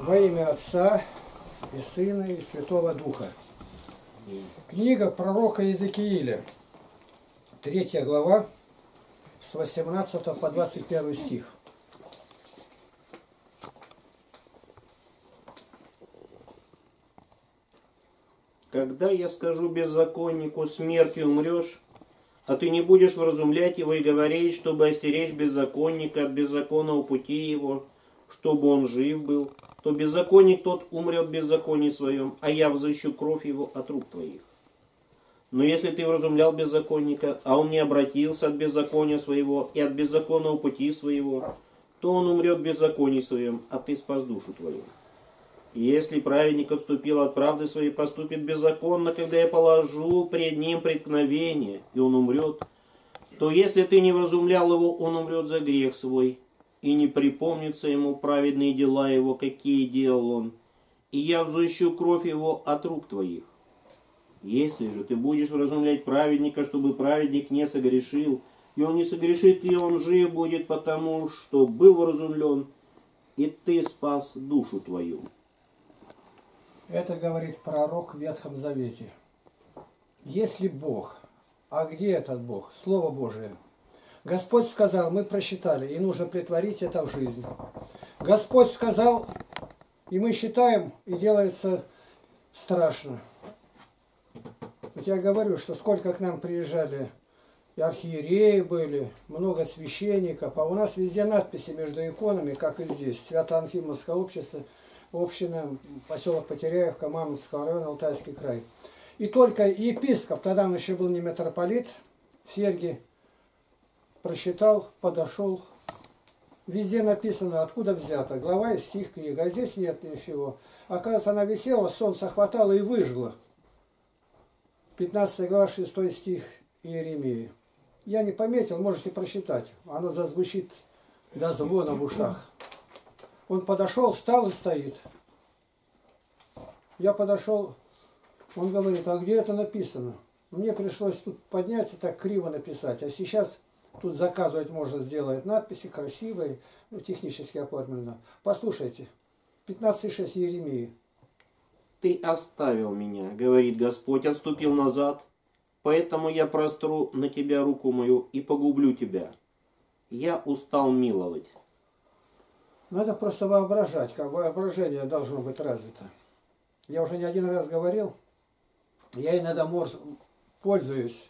Во имя Отца и Сына и Святого Духа. Книга пророка Иезекииля, 3 глава, с 18 по 21 стих. Когда я скажу беззаконнику, смертью умрешь, а ты не будешь вразумлять его и говорить, чтобы остеречь беззаконника от беззаконного пути его, чтобы он жив был, то беззаконник тот умрет в беззаконии своем, а я взыщу кровь его от рук твоих. Но если ты вразумлял беззаконника, а он не обратился от беззакония своего и от беззаконного пути своего, то он умрет в беззаконии своем, а ты спас душу твою. И если праведник отступил от правды своей, поступит беззаконно, когда я положу пред ним преткновение, и он умрет, то если ты не вразумлял его, он умрет за грех свой, и не припомнится ему праведные дела его, какие делал он, и я взыщу кровь его от рук твоих. Если же ты будешь вразумлять праведника, чтобы праведник не согрешил, и он не согрешит, и он жив будет, потому что был вразумлен, и ты спас душу твою. Это говорит пророк в Ветхом Завете. Если Бог, а где этот Бог? Слово Божие. Господь сказал, мы просчитали, и нужно претворить это в жизнь. Господь сказал, и мы считаем, и делается страшно. Вот я говорю, что сколько к нам приезжали, и архиереи были, много священников, а у нас везде надписи между иконами, как и здесь. Свято-Анфимовское общество, община, поселок Потеряевка, Мамонтского района, Алтайский край. И только епископ, тогда он еще был не митрополит, Сергий, прочитал, подошел. Везде написано, откуда взято. Глава и стих книга, а здесь нет ничего. Оказывается, она висела, солнце хватало и выжгло. 15 глава, 6 стих Иеремии. Я не пометил, можете прочитать. Оно зазвучит до звона в ушах. Он подошел, встал и стоит. Я подошел, он говорит, а где это написано? Мне пришлось тут подняться, так криво написать. А сейчас тут заказывать можно сделать надписи красивые, ну, технически оформлено. Послушайте, 15:6 Иеремии. Ты оставил меня, говорит Господь, отступил назад, поэтому я простру на тебя руку мою и погублю тебя. Я устал миловать. Надо просто воображать, как воображение должно быть развито. Я уже не один раз говорил, я иногда пользуюсь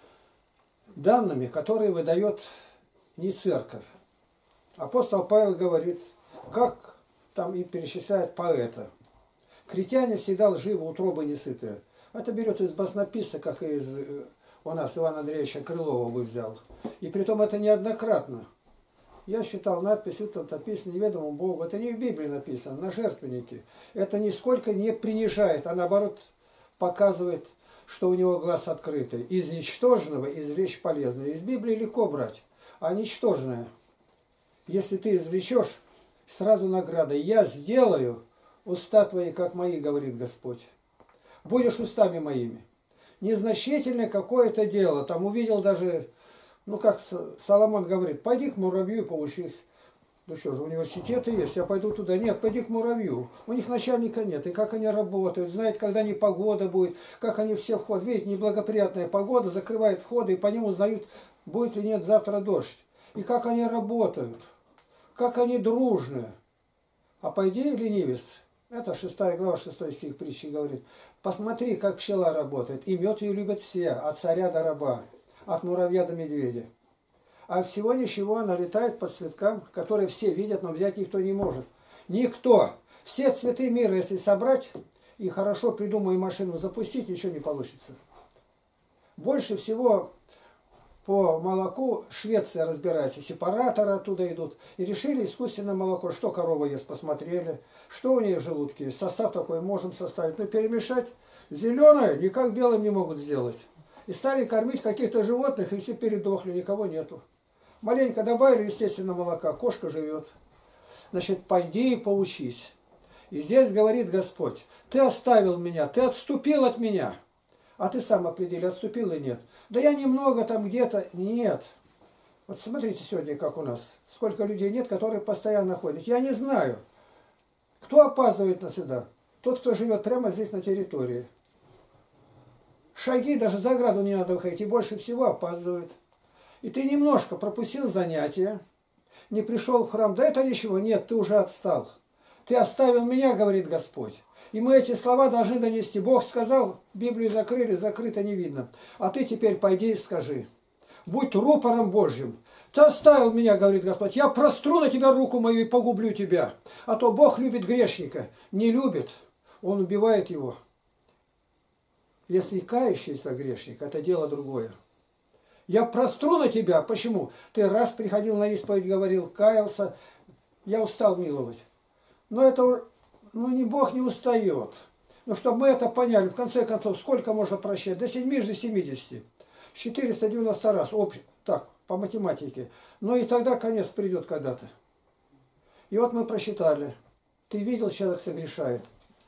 данными, которые выдает не церковь. Апостол Павел говорит, как там и перечисляет поэта. Критяне всегда лживы, утробы несытые. Это берет из баснописца, как из у нас Ивана Андреевича Крылова бы взял. И притом это неоднократно. Я считал надпись, тут написано неведомому Богу. Это не в Библии написано, на жертвеннике. Это нисколько не принижает, а наоборот показывает, что у него глаз открытый. Из ничтожного извлечь полезное. Из Библии легко брать, а ничтожное. Если ты извлечешь, сразу награда. Я сделаю уста твои, как мои, говорит Господь. Будешь устами моими. Незначительное какое-то дело. Там увидел даже, ну как Соломон говорит, пойди к муравью и поучись. Ну что же, университеты есть, я пойду туда. Нет, пойди к муравью. У них начальника нет. И как они работают, знают, когда непогода будет, как они все входят. Видите, неблагоприятная погода, закрывает входы, и по ним узнают, будет или нет завтра дождь. И как они работают, как они дружны. А пойди, ленивец, это 6 глава, 6 стих притчи говорит. Посмотри, как пчела работает. И мед ее любят все, от царя до раба, от муравья до медведя. А всего ничего она летает по цветкам, которые все видят, но взять никто не может. Никто. Все цветы мира, если собрать и хорошо придумаю машину запустить, ничего не получится. Больше всего по молоку Швеция разбирается. Сепараторы оттуда идут. И решили искусственное молоко. Что корова ест, посмотрели. Что у нее в желудке есть. Состав такой можем составить. Но перемешать зеленое никак белым не могут сделать. И стали кормить каких-то животных, и все передохли, никого нету. Маленько добавили, естественно, молока. Кошка живет. Значит, пойди и поучись. И здесь говорит Господь, ты оставил меня, ты отступил от меня. А ты сам определи, отступил или нет. Да я немного там где-то. Нет. Вот смотрите сегодня, как у нас. Сколько людей нет, которые постоянно ходят. Я не знаю. Кто опаздывает на сюда? Тот, кто живет прямо здесь на территории. Шаги, даже за ограду не надо выходить, и больше всего опаздывает. И ты немножко пропустил занятия, не пришел в храм, да это ничего, нет, ты уже отстал. Ты оставил меня, говорит Господь. И мы эти слова должны донести. Бог сказал, Библию закрыли, закрыто не видно. А ты теперь пойди и скажи. Будь рупором Божьим. Ты оставил меня, говорит Господь, я простру на тебя руку мою и погублю тебя. А то Бог любит грешника. Не любит, Он убивает его. Если кающийся грешник, это дело другое. Я простру на тебя. Почему? Ты раз приходил на исповедь, говорил, каялся, я устал миловать. Но это, не Бог не устает. Но чтобы мы это поняли, в конце концов, сколько можно прощать? До 70. 490 раз. Так, по математике. Но и тогда конец придет когда-то. И вот мы просчитали. Ты видел, человек согрешает.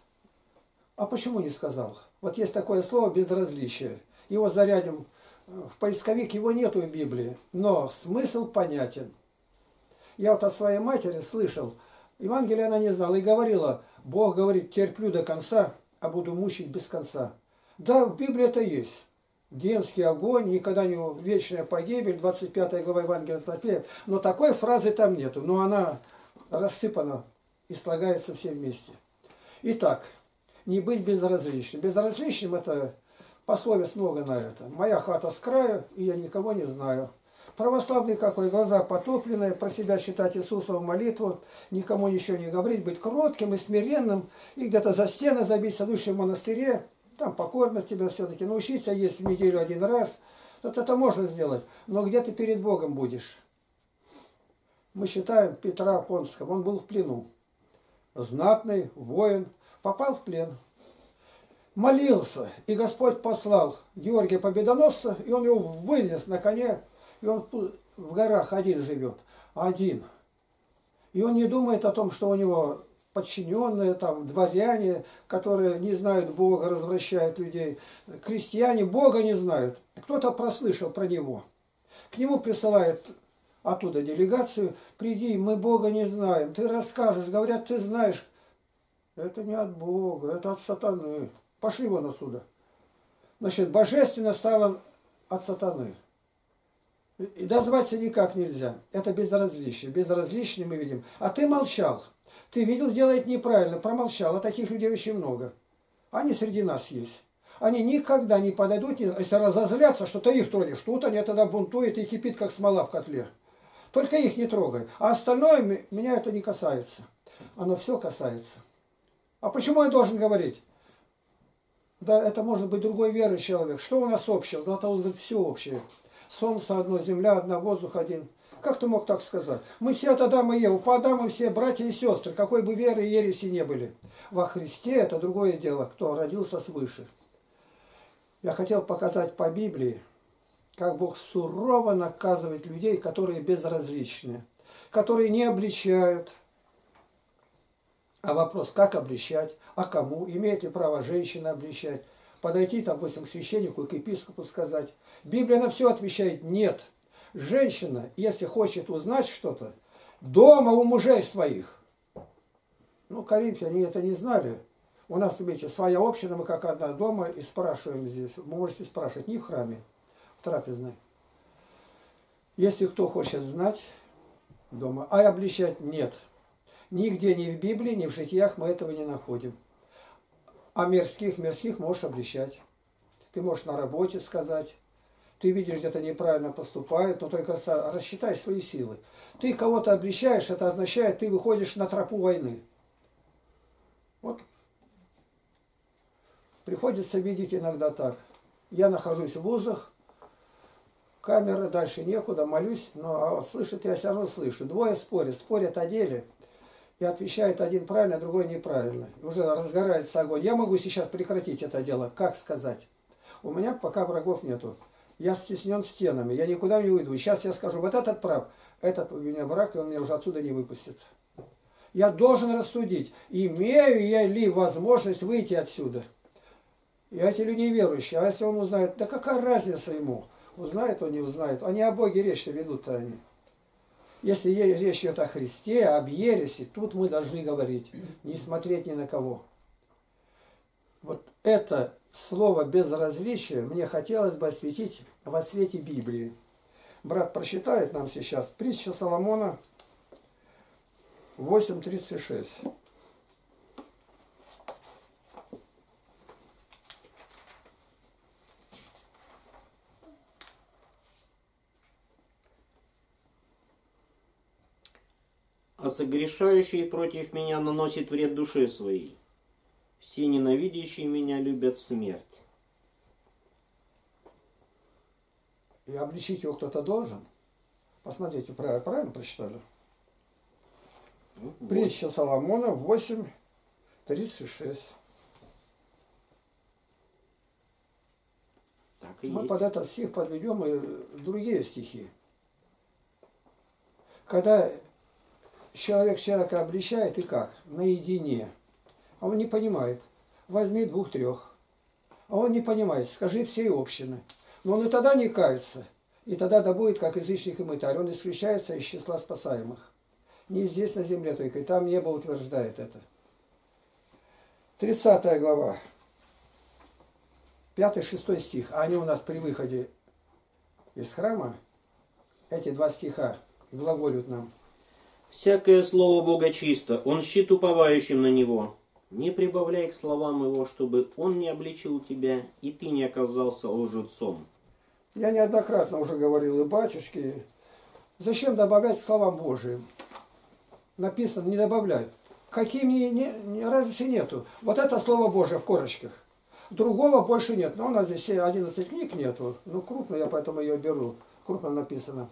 А почему не сказал? Вот есть такое слово безразличие. Его зарядим в поисковик, его нету в Библии. Но смысл понятен. Я вот от своей матери слышал, Евангелие она не знала и говорила, Бог говорит, терплю до конца, а буду мучить без конца. Да, в Библии это есть. Генский огонь, никогда не вечная погибель, 25 глава Евангелия от Матфея. Но такой фразы там нету. Но она рассыпана и слагается все вместе. Итак, не быть безразличным. Безразличным это пословиц много на это. Моя хата с краю, и я никого не знаю. Православный какой, глаза потупленные, про себя считать Иисусову молитву, никому ничего не говорить, быть кротким и смиренным, и где-то за стены забиться, лучше в монастыре, там покормят тебя все-таки, научиться есть в неделю один раз. Вот это можно сделать, но где ты перед Богом будешь? Мы считаем Петра Понского, он был в плену. Знатный, воин, попал в плен. Молился, и Господь послал Георгия Победоносца, и он его вынес на коне, и он в горах один живет, один. И он не думает о том, что у него подчиненные, там, дворяне, которые не знают Бога, развращают людей. Крестьяне Бога не знают. Кто-то прослышал про него. К нему присылает оттуда делегацию. Приди, мы Бога не знаем. Ты расскажешь. Говорят, ты знаешь. Это не от Бога, это от сатаны. Пошли вон отсюда. Значит, божественно стало от сатаны. И дозваться никак нельзя. Это безразличие. Безразличие мы видим. А ты молчал. Ты видел, делает неправильно, промолчал. А таких людей очень много. Они среди нас есть. Они никогда не подойдут, если разозлятся, что ты их тронешь. Тут они тогда бунтуют и кипит, как смола в котле. Только их не трогай. А остальное меня это не касается. Оно все касается. А почему я должен говорить? Да, это может быть другой веры человек. Что у нас общего? Златоуст говорит, все общее. Солнце одно, земля одна, воздух один. Как ты мог так сказать? Мы все от Адама и Евы. По Адаму все братья и сестры, какой бы веры и ереси не были. Во Христе это другое дело, кто родился свыше. Я хотел показать по Библии, как Бог сурово наказывает людей, которые безразличны, которые не обличают. А вопрос, как обличать, а кому, имеет ли право женщина обличать, подойти, допустим, к священнику, к епископу сказать. Библия на все отвечает нет. Женщина, если хочет узнать что-то, дома у мужей своих. Ну, коринфяне они это не знали. У нас, видите, своя община, мы как одна дома и спрашиваем здесь. Вы можете спрашивать не в храме, в трапезной. Если кто хочет знать дома, а обличать нет. Нигде, ни в Библии, ни в житиях мы этого не находим. А мирских можешь обличать. Ты можешь на работе сказать. Ты видишь, где-то неправильно поступает, но только рассчитай свои силы. Ты кого-то обличаешь, это означает, ты выходишь на тропу войны. Вот. Приходится видеть иногда так. Я нахожусь в вузах, камера, дальше некуда, молюсь, но слышит я все равно слышу. Двое спорят о деле. И отвечает один правильно, а другой неправильно. И уже разгорается огонь. Я могу сейчас прекратить это дело. Как сказать? У меня пока врагов нету. Я стеснен стенами. Я никуда не уйду. Сейчас я скажу, вот этот прав. Этот у меня враг, и он меня уже отсюда не выпустит. Я должен рассудить. Имею я ли возможность выйти отсюда? И эти люди неверующие. А если он узнает, да какая разница ему? Узнает он, не узнает. Они о Боге речь ведут-то они. Если речь идет о Христе, об ереси, тут мы должны говорить, не смотреть ни на кого. Вот это слово безразличие мне хотелось бы осветить во свете Библии. Брат прочитает нам сейчас притча Соломона 8:36. А согрешающий против меня наносит вред душе своей. Все ненавидящие меня любят смерть. И обличить его кто-то должен. Посмотрите, правильно прочитали? Притча Соломона 8:36. Так и Мы есть. под этот стих подведем и другие стихи. Когда человека обличает, и как? Наедине. А он не понимает. Возьми 2-3. А он не понимает. Скажи всей общины. Но он и тогда не кается. И тогда да будет, как язычник и мытарь. Он исключается из числа спасаемых. Не здесь на земле только. И там небо утверждает это. 30 глава. 5-6 стих. А они у нас при выходе из храма. Эти 2 стиха глаголют нам. Всякое слово Бога чисто, он щит уповающим на него. Не прибавляй к словам его, чтобы он не обличил тебя, и ты не оказался лжецом. Я неоднократно уже говорил и батюшке, зачем добавлять к словам Божиим? Написано, не добавляй. Каким разницы нету. Вот это слово Божие в корочках. Другого больше нет. Но у нас здесь 11 книг нету. Ну, крупно, я поэтому ее беру. Крупно написано.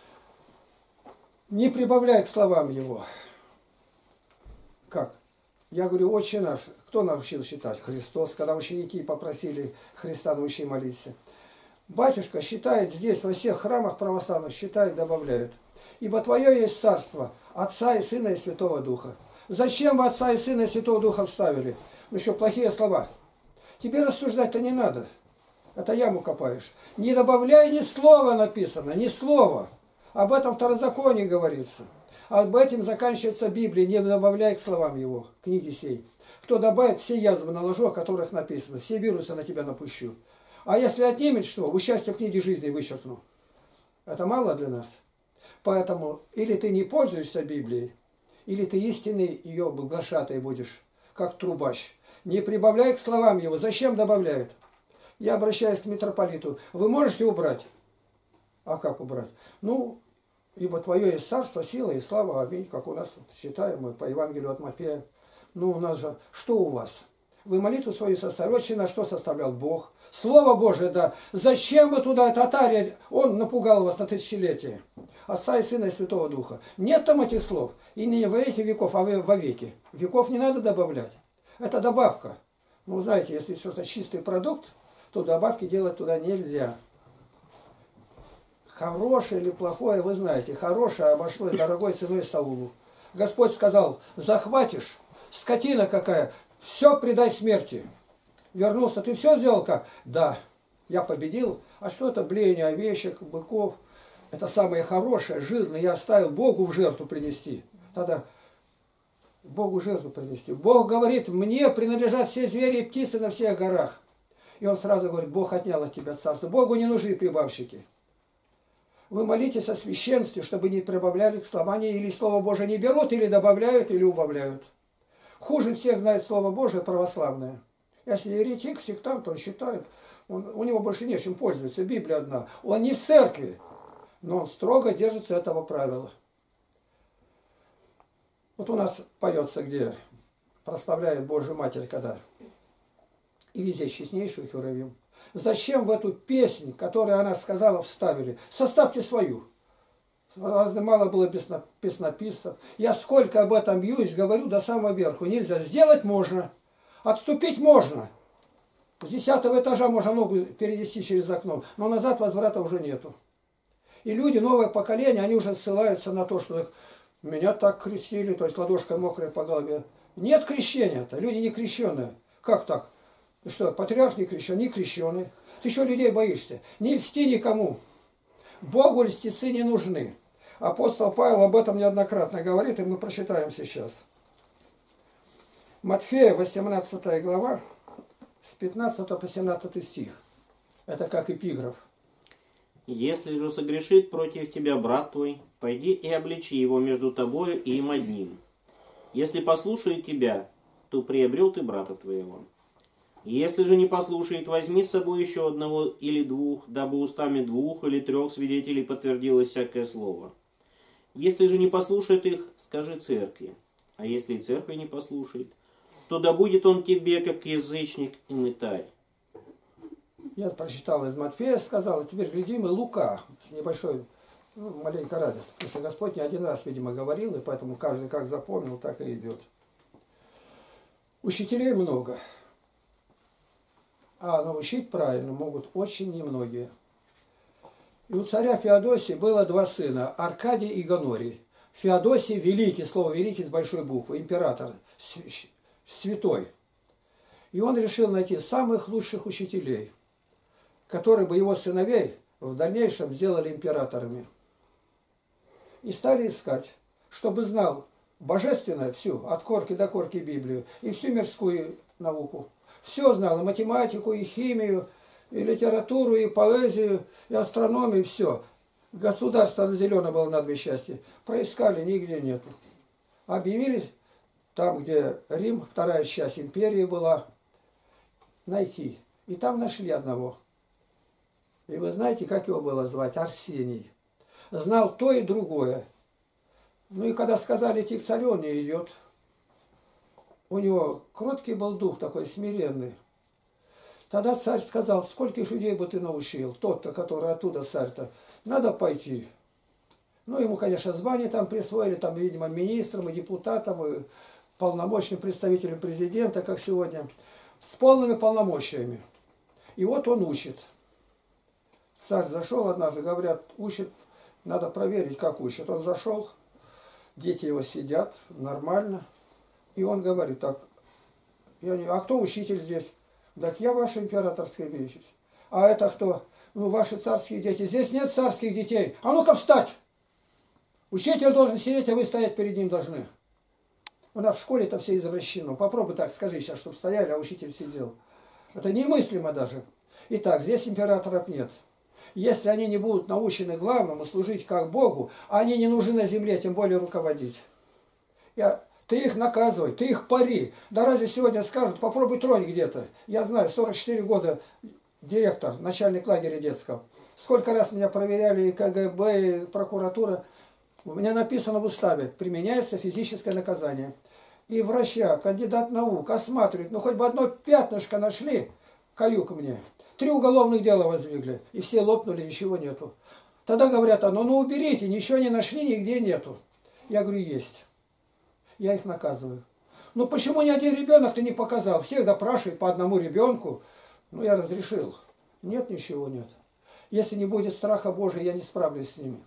Не прибавляй к словам его. Как? Я говорю, Отче наш. Кто научил считать? Христос. Когда ученики попросили Христа научи молиться. Батюшка считает здесь, во всех храмах православных, считает, добавляет. Ибо Твое есть царство, Отца и Сына и Святого Духа. Зачем вы Отца и Сына и Святого Духа вставили? Ну еще плохие слова. Тебе рассуждать-то не надо. Это яму копаешь. Не добавляй ни слова написано, ни слова. Об этом второзаконии говорится. Об этом заканчивается Библия. Не добавляй к словам его, книги сей. Кто добавит, все язвы наложу, о которых написано. Все вирусы на тебя напущу. А если отнимет что, участие в книге жизни вычеркну. Это мало для нас. Поэтому или ты не пользуешься Библией, или ты истинный ее глашатай будешь, как трубач. Не прибавляй к словам его. Зачем добавляют? Я обращаюсь к митрополиту. Вы можете убрать? А как убрать? Ну, ибо Твое есть царство, сила и слава. Аминь. Как у нас считаем мы по Евангелию от Матфея. Ну, у нас же, что у вас? Вы молитву свою составили. Отче наш, что составлял Бог? Слово Божие, да. Зачем вы туда, татария, он напугал вас на тысячелетие. Отца и Сына и Святого Духа. Нет там этих слов. И не во веки веков, а во веки. Веков не надо добавлять. Это добавка. Ну, знаете, если что-то чистый продукт, то добавки делать туда нельзя. Хорошее или плохое, вы знаете. Хорошее обошлось дорогой ценой Саулу. Господь сказал, захватишь, скотина какая, все предай смерти. Вернулся, ты все сделал как? Да, я победил. А что это блеяние овечек, быков? Это самое хорошее, жирное. Я оставил Богу в жертву принести. Тогда Богу жертву принести. Бог говорит, мне принадлежат все звери и птицы на всех горах. И он сразу говорит, Бог отнял от тебя царство. Богу не нужны прибавщики. Вы молитесь о священстве, чтобы не прибавляли к словам, или Слово Божие не берут, или добавляют, или убавляют. Хуже всех знает Слово Божие православное. Если еретик, сектант, он считает, у него больше нечем пользоваться, Библия одна. Он не в церкви, но он строго держится этого правила. Вот у нас поется, где прославляет Божью Матерь, когда и везде честнейшую Херувим. Зачем в эту песнь, которую она сказала, вставили? Составьте свою. Разве мало было песнописцев? Я сколько об этом бьюсь, говорю до самого верху. Нельзя. Сделать можно. Отступить можно. С 10-го этажа можно ногу перенести через окно. Но назад возврата уже нету. И люди, новое поколение, они уже ссылаются на то, что меня так крестили, то есть ладошкой мокрая по голове. Нет крещения-то. Люди не крещеные. Как так? Ты что, патриарх не крещен? Не крещеный. Ты что людей боишься? Не льсти никому. Богу льстецы не нужны. Апостол Павел об этом неоднократно говорит, и мы прочитаем сейчас. Матфея, 18 глава, с 15 по 17 стих. Это как эпиграф. «Если же согрешит против тебя брат твой, пойди и обличи его между тобою и им одним. Если послушает тебя, то приобрел ты брата твоего. Если же не послушает, возьми с собой еще одного или двух, дабы устами 2 или 3 свидетелей подтвердилось всякое слово. Если же не послушает их, скажи церкви. А если и церкви не послушает, то да будет он тебе, как язычник и мытарь». Я прочитал из Матфея, сказал, и теперь глядим и Лука с небольшой, маленькой радостью. Потому что Господь не один раз, видимо, говорил, и поэтому каждый как запомнил, так и идет. Учителей много. А научить правильно могут очень немногие. И у царя Феодосия было 2 сына, Аркадий и Гонорий. Феодосий великий, слово великий с большой буквы, император, святой. И он решил найти самых лучших учителей, которые бы его сыновей в дальнейшем сделали императорами. И стали искать, чтобы знал божественное всю, от корки до корки Библию, и всю мирскую науку. Все знал, и математику, и химию, и литературу, и поэзию, и астрономию, все. Государство разделено было на 2 части. Проискали, нигде нету. Объявились там, где Рим, 2-я часть империи была, найти. И там нашли одного. И вы знаете, как его было звать? Арсений. Знал то и другое. Ну и когда сказали идти к царю, он не идет. У него кроткий был дух такой, смиренный. Тогда царь сказал, скольких людей бы ты научил, тот-то, который оттуда царь-то, надо пойти. Ну, ему, конечно, звание там присвоили, там, видимо, министром и депутатом, и полномочным представителем президента, как сегодня, с полными полномочиями. И вот он учит. Царь зашел однажды, говорят, учит, надо проверить, как учит. Он зашел, дети его сидят, нормально. И он говорит, так, а кто учитель здесь? Так я ваше императорское величество. А это кто? Ну, ваши царские дети. Здесь нет царских детей. А ну-ка встать! Учитель должен сидеть, а вы стоять перед ним должны. У нас в школе-то все извращено. Попробуй так, скажи сейчас, чтобы стояли, а учитель сидел. Это немыслимо даже. Итак, здесь императоров нет. Если они не будут научены главному служить как Богу, они не нужны на земле, тем более руководить. Ты их наказывай, ты их пари. Да разве сегодня скажут, попробуй тронь где-то. Я знаю, 44 года директор, начальник лагеря детского. Сколько раз меня проверяли и КГБ, и прокуратура. У меня написано в уставе, применяется физическое наказание. И врача, кандидат наук осматривают, ну хоть бы одно пятнышко нашли, каюк мне. 3 уголовных дела воздвигли, и все лопнули, ничего нету. Тогда говорят, ну уберите, ничего не нашли, нигде нету. Я говорю, есть. Я их наказываю. Ну почему ни один ребенок ты не показал? Всех допрашивают по одному ребенку. Ну я разрешил. Нет, ничего нет. Если не будет страха Божия, я не справлюсь с ними.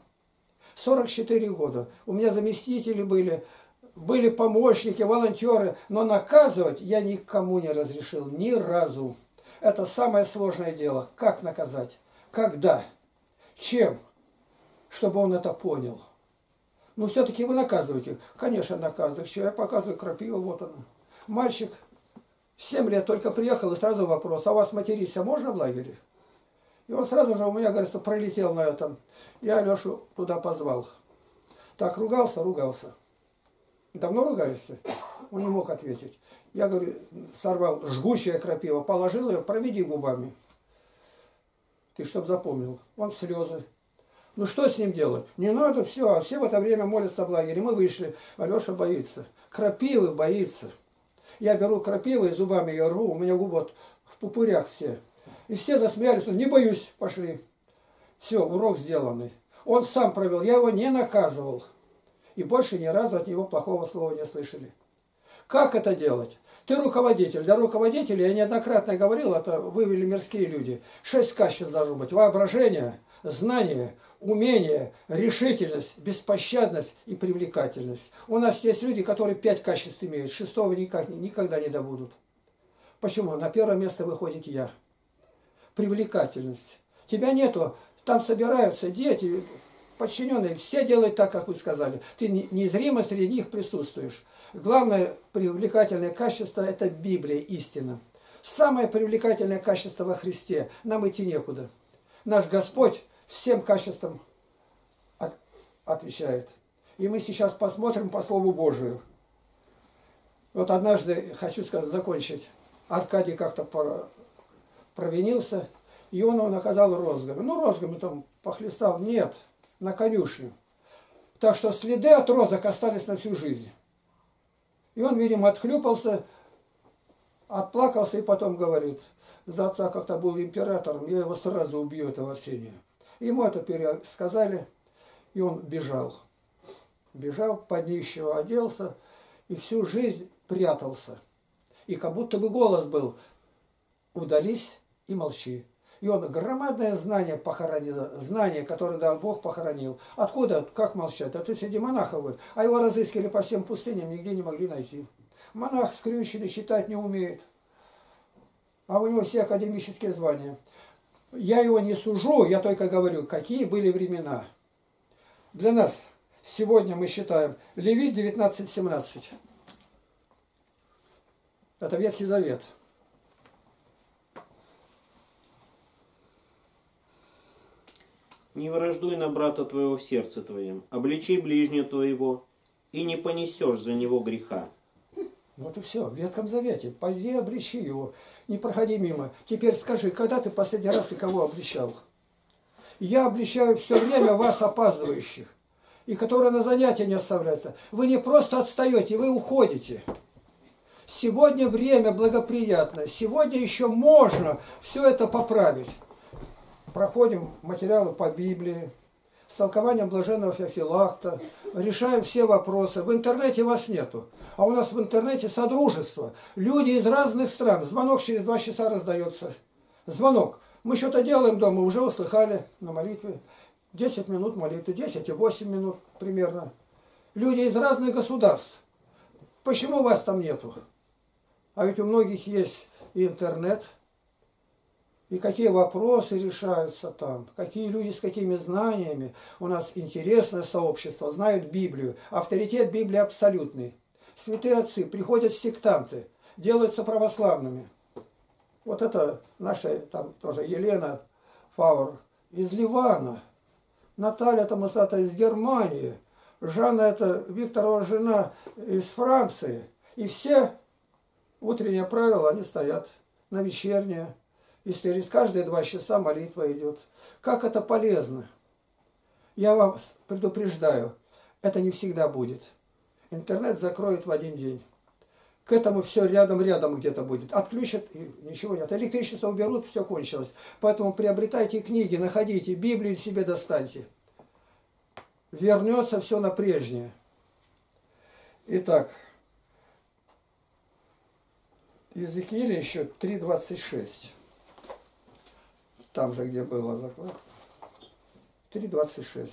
44 года. У меня заместители были помощники, волонтеры. Но наказывать я никому не разрешил. Ни разу. Это самое сложное дело. Как наказать? Когда? Чем? Чтобы он это понял. Ну, все-таки вы наказываете. Конечно, наказываю. Я показываю крапиву, вот она. Мальчик 7 лет только приехал, и сразу вопрос, а у вас материться можно в лагере? И он сразу же у меня, говорит, что пролетел на этом. Я Алешу туда позвал. Так, ругался. Давно ругаешься? Он не мог ответить. Я, говорю, сорвал жгучая крапива, положил ее, проведи губами. Ты чтоб запомнил. Он в слезы. Ну что с ним делать? Не надо, все. А все в это время молятся в лагере. Мы вышли. Алеша боится. Крапивы боится. Я беру крапиву и зубами ее рву. У меня губы вот в пупырях все. И все засмеялись. Не боюсь, пошли. Все, урок сделанный. Он сам провел. Я его не наказывал. И больше ни разу от него плохого слова не слышали. Как это делать? Ты руководитель. Для руководителя, я неоднократно говорил, это вывели мирские люди. 6 качеств должно быть. Воображение, знание, умение, решительность, беспощадность и привлекательность. У нас есть люди, которые 5 качеств имеют. 6-го никогда не добудут. Почему? На первое место выходит я. Привлекательность. Тебя нету. Там собираются дети, подчиненные, все делают так, как вы сказали. Ты незримо среди них присутствуешь. Главное привлекательное качество – это Библия, истина. Самое привлекательное качество во Христе. Нам идти некуда. Наш Господь всем качествам отвечает. И мы сейчас посмотрим по Слову Божию. Вот однажды, хочу сказать, закончить, Аркадий как-то провинился, и он его наказал розгами. Ну, розгами там похлестал. Нет, на конюшню. Так что следы от розок остались на всю жизнь. И он, видимо, отхлюпался, отплакался и потом говорит: за отца как-то был императором, я его сразу убью, этого Арсения. Ему это пересказали, и он бежал. Бежал, под нищего оделся, и всю жизнь прятался. И как будто бы голос был: удались и молчи. И он громадное знание похоронил, знание, которое дал Бог, похоронил. Откуда? Как молчать? А ты среди монахов был. А его разыскали по всем пустыням, нигде не могли найти. Монах скрюченный, читать не умеет. А у него все академические звания. Я его не сужу, я только говорю, какие были времена. Для нас сегодня мы считаем Левит 19:17. Это Ветхий Завет. Не враждуй на брата твоего в сердце твоем, обличи ближнего твоего, и не понесешь за него греха. Вот и все, в Ветхом Завете. Пойди обличи его, не проходи мимо. Теперь скажи, когда ты последний раз и кого обличал? Я обличаю все время вас, опаздывающих, и которые на занятия не оставляются. Вы не просто отстаете, вы уходите. Сегодня время благоприятное, сегодня еще можно все это поправить. Проходим материалы по Библии, с толкованием блаженного Феофилакта, решаем все вопросы. В интернете вас нету, а у нас в интернете содружество. Люди из разных стран. Звонок через 2 часа раздается. Звонок. Мы что-то делаем дома, уже услыхали на молитве. 10 минут молитвы, 10 и 8 минут примерно. Люди из разных государств. Почему вас там нету? А ведь у многих есть и интернет. И какие вопросы решаются там, какие люди с какими знаниями. У нас интересное сообщество, знают Библию. Авторитет Библии абсолютный. Святые отцы, приходят сектанты, делаются православными. Вот это наша там тоже Елена Фауэр из Ливана. Наталья Томасата из Германии. Жанна это Викторова жена из Франции. И все утреннее правило, они стоят на вечернее. И через каждые 2 часа молитва идет. Как это полезно! Я вам предупреждаю, это не всегда будет. Интернет закроют в один день. К этому все рядом где-то будет. Отключат, и ничего нет. Электричество уберут, все кончилось. Поэтому приобретайте книги, находите, Библию себе достаньте. Вернется все на прежнее. Итак, Иезекииля еще 3:26. Там же, где было заклад. 3:26.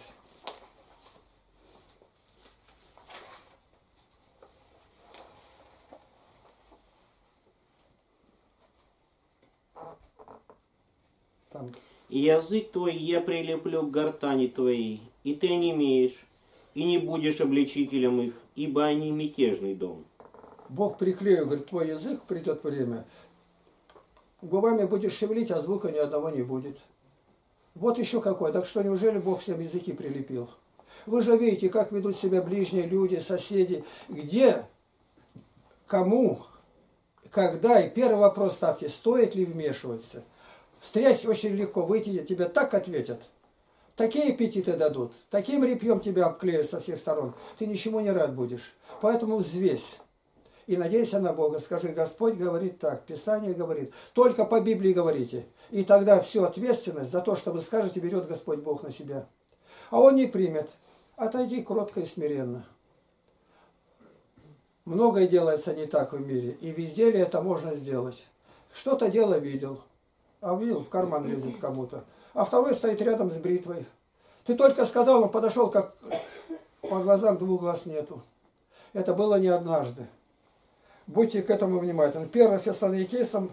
Там. И язык твой я прилеплю к гортани твоей, и ты онемеешь, и не будешь обличителем их, ибо они мятежный дом. Бог приклеил, говорит, твой язык, придет время, губами будешь шевелить, а звука ни одного не будет. Вот еще какой. Так что неужели Бог всем языки прилепил? Вы же видите, как ведут себя ближние люди, соседи. Где, кому, когда. И первый вопрос ставьте, стоит ли вмешиваться. Встретить очень легко, выйти, тебе так ответят. Такие аппетиты дадут, таким репьем тебя обклеют со всех сторон. Ты ничему не рад будешь. Поэтому взвесь. И надейся на Бога. Скажи, Господь говорит так, Писание говорит. Только по Библии говорите. И тогда всю ответственность за то, что вы скажете, берет Господь Бог на себя. А Он не примет. Отойди кротко и смиренно. Многое делается не так в мире. И везде ли это можно сделать? Что-то дело видел. А видел, в карман лезет кому-то. А второй стоит рядом с бритвой. Ты только сказал, он подошел, как по глазам 2 глаз нету. Это было не однажды. Будьте к этому внимательны. 1 Фессалоникийцам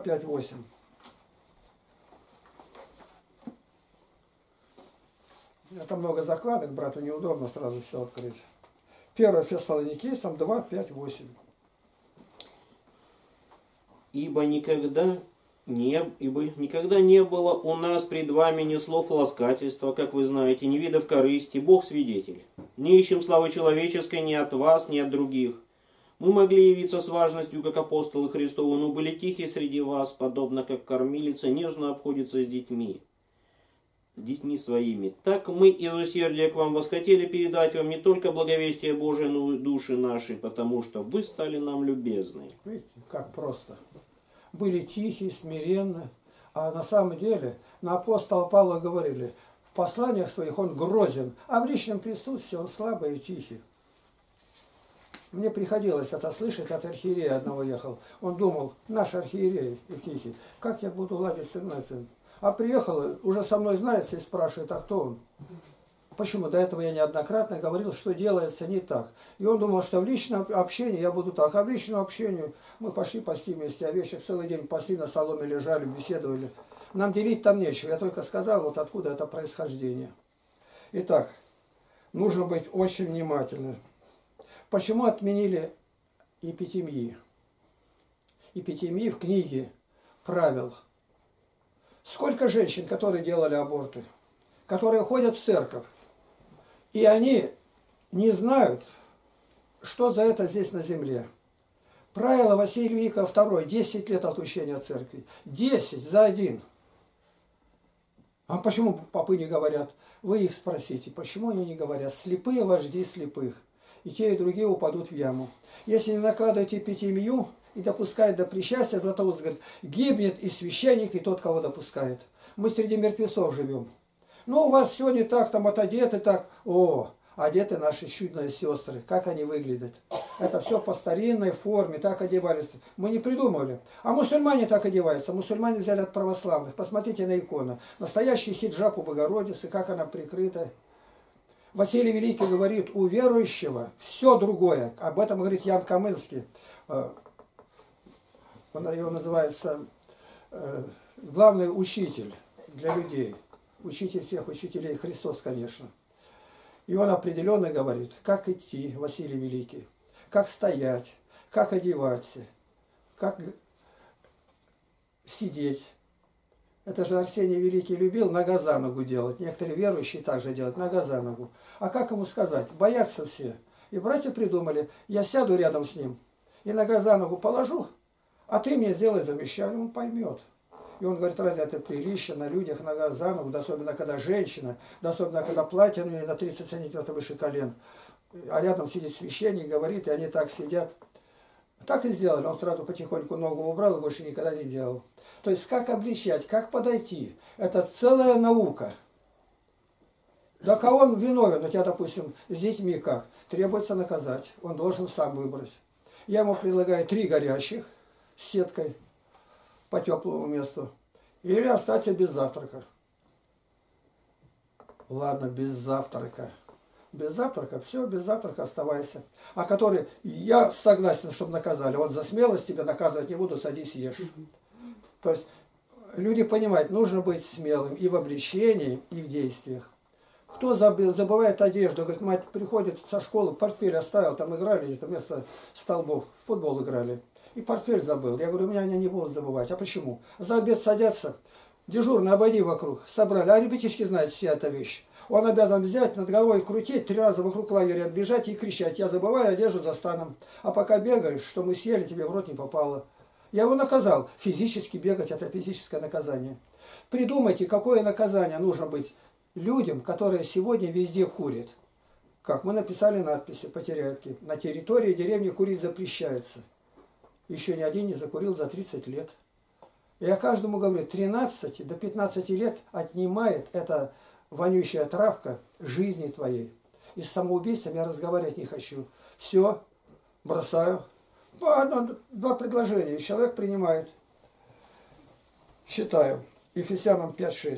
2:5-8. Это много закладок, брату неудобно сразу все открыть. 1 Фессалоникийцам 2, 5, 8. Ибо никогда не было у нас пред вами ни слов ласкательства, как вы знаете, ни видов корысти, Бог свидетель. Не ищем славы человеческой ни от вас, ни от других. Мы могли явиться с важностью, как апостолы Христовы, но были тихи среди вас, подобно как кормилица нежно обходится с детьми своими. Так мы из усердия к вам восхотели передать вам не только благовестие Божие, но и души наши, потому что вы стали нам любезны. Видите, как просто. Были тихие, смиренны, а на самом деле на апостола Павла говорили, в посланиях своих он грозен, а в личном присутствии он слабый и тихий. Мне приходилось это слышать, от архиерея одного ехал. Он думал, наш архиерей и тихий, как я буду ладить с этим? А приехал, уже со мной знается и спрашивает, а кто он? Почему? До этого я неоднократно говорил, что делается не так. И он думал, что в личном общении я буду так. А в личном общении мы пошли пасти вместе овечек, целый день пасли, на соломе лежали, беседовали. Нам делить там нечего. Я только сказал, вот откуда это происхождение. Итак, нужно быть очень внимательным. Почему отменили эпитемии? Эпитемии в книге правил. Сколько женщин, которые делали аборты, которые ходят в церковь, и они не знают, что за это здесь на земле. Правило Василия Великого II, 10 лет отлучения от церкви. 10 за один. А почему попы не говорят? Вы их спросите, почему они не говорят? Слепые вожди слепых. И те, и другие упадут в яму. Если не накладывать эпитемию и допускает до причастия, Златоуст говорит, гибнет и священник, и тот, кого допускает. Мы среди мертвецов живем. Ну, у вас все не так, там отодеты так. О, одеты наши чудные сестры, как они выглядят. Это все по старинной форме, так одевались. Мы не придумали. А мусульмане так одеваются. Мусульмане взяли от православных. Посмотрите на икону. Настоящий хиджаб у Богородицы, как она прикрыта. Василий Великий говорит, у верующего все другое. Об этом говорит Ян Камынский. Его называется главный учитель для людей. Учитель всех учителей, Христос, конечно. И он определенно говорит, как идти, Василий Великий, как стоять, как одеваться, как сидеть. Это же Арсений Великий любил нога за ногу делать. Некоторые верующие также делают нога за ногу. А как ему сказать? Боятся все. И братья придумали, я сяду рядом с ним и нога за ногу положу, а ты мне сделай замечание, он поймет. И он говорит, разве это прилично на людях нога за ногу, да особенно когда женщина, да особенно когда платье на 30 сантиметров выше колен. А рядом сидит священник, говорит, и они так сидят. Так и сделали. Он сразу потихоньку ногу убрал и больше никогда не делал. То есть как обличать, как подойти. Это целая наука. Да кого он виновен? У тебя, допустим, с детьми как? Требуется наказать. Он должен сам выбрать. Я ему предлагаю 3 горящих с сеткой по теплому месту. Или остаться без завтрака. Ладно, без завтрака. Без завтрака, все, без завтрака оставайся. А который, я согласен, чтобы наказали. Вот за смелость тебя наказывать не буду, садись, ешь. То есть люди понимают, нужно быть смелым и в обличении, и в действиях. Кто забывает одежду, говорит, мать приходит со школы, портфель оставил, там играли, это вместо столбов, в футбол играли. И портфель забыл. Я говорю, у меня они не будут забывать. А почему? За обед садятся, дежурный, обойди вокруг, собрали. А ребятишки знают все эту вещь. Он обязан взять, над головой крутить, 3 раза вокруг лагеря бежать и кричать. Я забываю одежду за станом. А пока бегаешь, что мы съели, тебе в рот не попало. Я его наказал. Физически бегать – это физическое наказание. Придумайте, какое наказание нужно быть людям, которые сегодня везде курят. Как мы написали надписи по Терябке. На территории деревни курить запрещается. Еще ни один не закурил за 30 лет. Я каждому говорю, 13 до 15 лет отнимает эта вонючая травка жизни твоей. И с самоубийцем я разговаривать не хочу. Все, бросаю. 2 предложения, и человек принимает. Считаю. Ефесянам 5:6.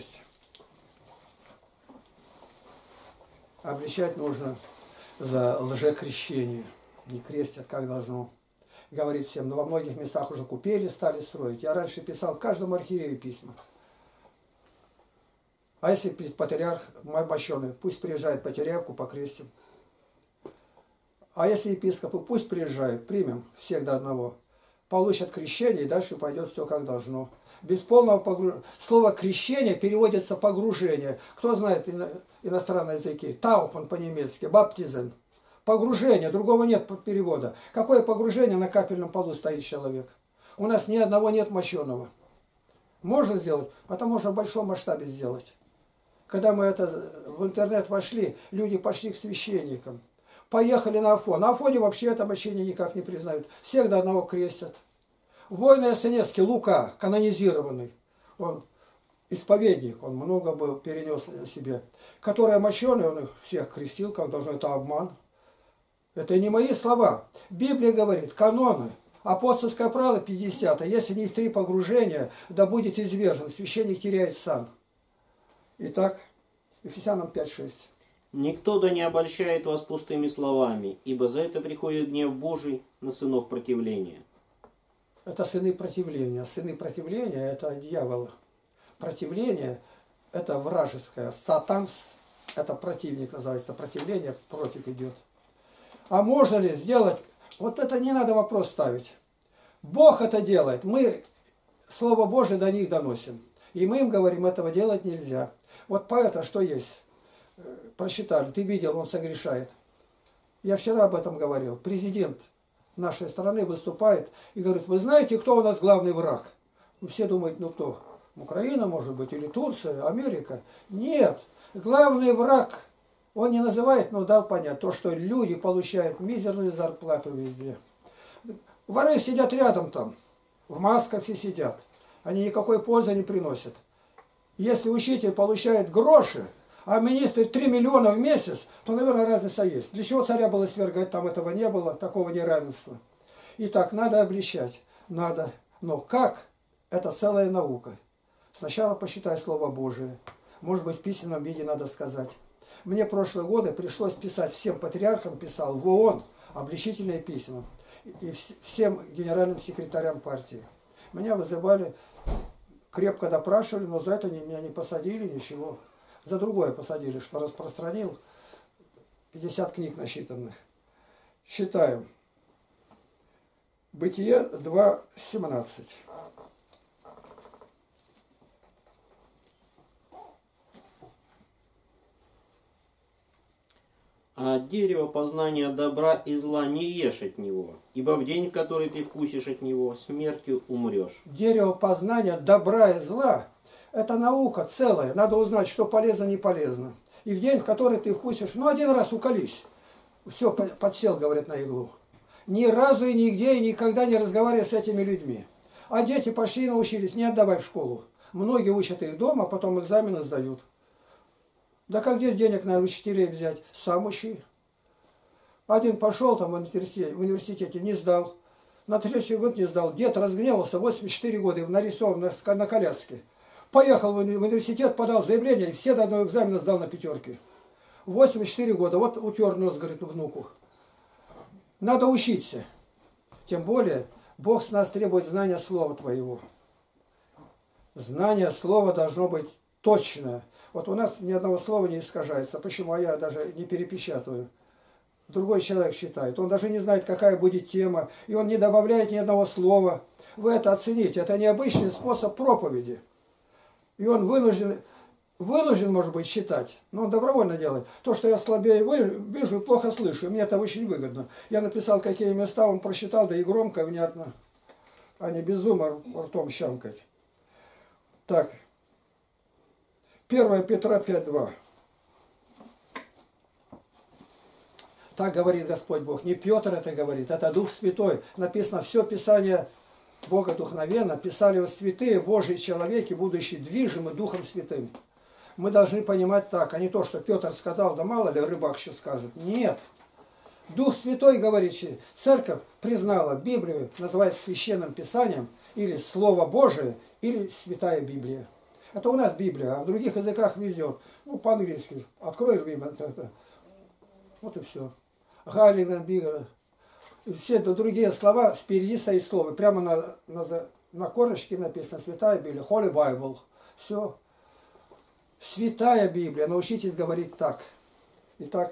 Обличать нужно за лжекрещение. Не крестят, как должно. Говорит всем, но во многих местах уже купели, стали строить. Я раньше писал каждому архиерею письма. А если патриарх мощеный, пусть приезжает патриарху, покрестим. А если епископы, пусть приезжают, примем всех до одного. Получат крещение, и дальше пойдет все как должно. Без полного погружения. Слово крещение переводится погружение. Кто знает иностранные языки? Таупан по-немецки, баптизен. Погружение, другого нет перевода. Какое погружение на капельном полу стоит человек? У нас ни одного нет мощеного. Можно сделать, а то можно в большом масштабе сделать. Когда мы в интернет вошли, люди пошли к священникам. Поехали на Афон. На Афоне вообще это мощение никак не признают. Всех до одного крестят. Воин Ясенецкий, Лука, канонизированный, он исповедник, он много был, перенес себе. Который мощеный, он их всех крестил, как должно, это обман. Это не мои слова. Библия говорит, каноны, апостольское правило 50, если не 3 погружения, да будет извержен, священник теряет сан. Итак, Ефесянам 5:6. Никто да не обольщает вас пустыми словами, ибо за это приходит гнев Божий на сынов противления. Это сыны противления. Сыны противления – это дьявол. Противление – это вражеское. Сатан – это противник называется. Противление против идет. А можно ли сделать? Вот это не надо вопрос ставить. Бог это делает. Мы Слово Божие до них доносим. И мы им говорим, этого делать нельзя. Вот поэта что есть? Прочитали. Ты видел, он согрешает. Я вчера об этом говорил. Президент нашей страны выступает и говорит, вы знаете, кто у нас главный враг? Все думают, ну кто? Украина, может быть, или Турция, Америка. Нет. Главный враг, он не называет, но дал понять, то, что люди получают мизерную зарплату везде. Воры сидят рядом там, в масках все сидят. Они никакой пользы не приносят. Если учитель получает гроши, а министр 3 миллиона в месяц, то, наверное, разница есть. Для чего царя было свергать? Там этого не было, такого неравенства. Итак, надо обличать. Надо. Но как? Это целая наука. Сначала посчитай Слово Божие. Может быть, в письменном виде надо сказать. Мне прошлые годы пришлось писать, всем патриархам писал, в ООН, обличительные письма. И всем генеральным секретарям партии. Меня вызывали, крепко допрашивали, но за это меня не посадили, ничего. За другое посадили, что распространил 50 книг насчитанных. Считаем. Бытие 2:17. А от дерева познания добра и зла не ешь от него, ибо в день, в который ты вкусишь от него, смертью умрешь. Дерево познания добра и зла – это наука целая. Надо узнать, что полезно, не полезно. И в день, в который ты вкусишь, ну один раз уколись. Все, подсел, говорят, на иглу. Ни разу и нигде, и никогда не разговаривай с этими людьми. А дети пошли и научились, не отдавай в школу. Многие учат их дома, потом экзамены сдают. Да как здесь денег на учителей взять? Сам учи. Один пошел там в университете, не сдал. На 3-й год не сдал. Дед разгневался, 84 года, нарисован на коляске. Поехал в университет, подал заявление, и все до одного экзамена сдал на 5. 84 года, вот утер нос, говорит, внуку. Надо учиться. Тем более, Бог с нас требует знания Слова Твоего. Знание Слова должно быть точное. Вот у нас ни одного слова не искажается. Почему? А я даже не перепечатываю. Другой человек считает. Он даже не знает, какая будет тема. И он не добавляет ни одного слова. Вы это оцените. Это необычный способ проповеди. И он вынужден, может быть, считать. Но он добровольно делает. То, что я слабее вижу и плохо слышу. Мне это очень выгодно. Я написал, какие места он прочитал, да и громко, и внятно. А не без ума ртом щамкать. Так. 1 Петра 5:2. Так говорит Господь Бог. Не Петр это говорит, это Дух Святой. Написано, все Писание Бога духовенно, писали его святые Божьи человеки, будучи движимы Духом Святым. Мы должны понимать так, а не то, что Петр сказал, да мало ли рыбак еще скажет. Нет. Дух Святой, говорит, церковь признала Библию, называет священным Писанием, или Слово Божие, или Святая Библия. Это у нас Библия, а в других языках везет. Ну, по-английски. Откроешь Библию. Вот и все. Галина, Бигера. Все другие слова, впереди стоит слово. Прямо на корочке написано Святая Библия. Holy Bible. Все. Святая Библия. Научитесь говорить так. Итак.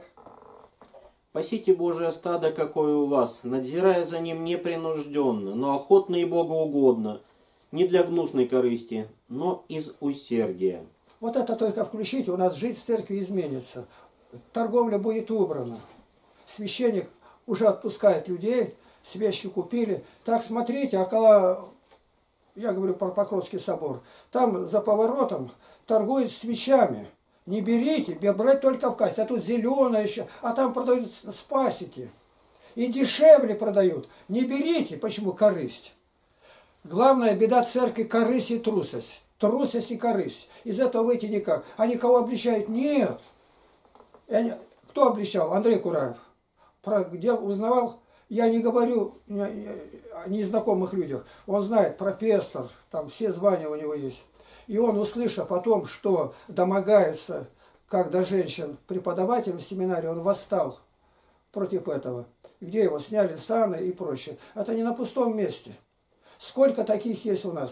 Пасите Божие стадо, какое у вас, надзирая за ним непринужденно, но охотно и богоугодно, не для гнусной корысти, но из усердия. Вот это только включите, у нас жизнь в церкви изменится. Торговля будет убрана. Священник уже отпускает людей, свечки купили. Так, смотрите, около, я говорю про Покровский собор, там за поворотом торгуют свечами. Не берите, брать только в кассе. А тут зеленое еще, а там продают спасики. И дешевле продают. Не берите. Почему? Корысть. Главная беда церкви — корысть и трусость. Трусость и корысть. Из этого выйти никак. Они кого обличают? Нет. Кто обличал? Андрей Кураев. Где узнавал? Я не говорю о незнакомых людях. Он знает, профессор, там все звания у него есть. И он, услышав о том, что домогаются, как до женщин, преподавателям в семинаре, он восстал против этого. Где его сняли саны и прочее. Это не на пустом месте. Сколько таких есть у нас,